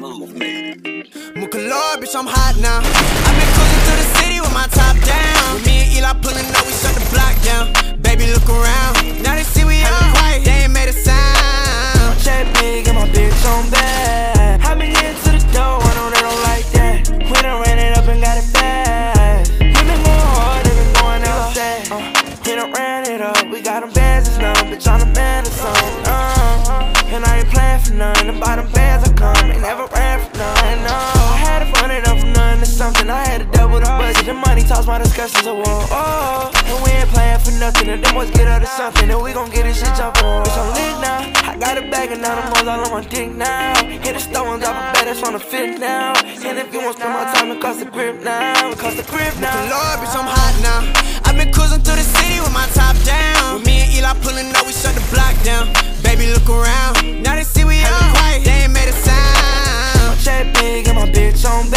Lord, bitch, I'm hot now. I've been cruising through the city with my top down. With me and Eli pulling up, we shut the block down. Baby, look around. Now they see we on quiet, they ain't made a sound. Check big and my bitch on bad. I been getting to the door, I know they don't like that. We done ran it up and got it fast. We been going hard, they been going outside. We done ran it up, we got them bands and none. Bitch, I'm the man or something. And I ain't playing for none. The bottom bands I come, ain't never ran for none. I had to run it up from none to something. I had to double the budget. The money talks, my discussions are war. And we ain't playing for nothing. And them boys get out of something, and we gon' get this shit jumpin'. Bitch, I'm lit now. I got a bag and now the moles all on my dick now. Hit the store and drop a bag that's on the fit now. And if you won't spend my time, it cost the grip now. It cost the grip now. Lord, bitch, I'm hot now. I've been cruising through the city with my top down. With me and Eli pulling up, we shut the block down. Baby, look around. Now they see we on quiet, they ain't made a sound. Check big and my bitch on bad.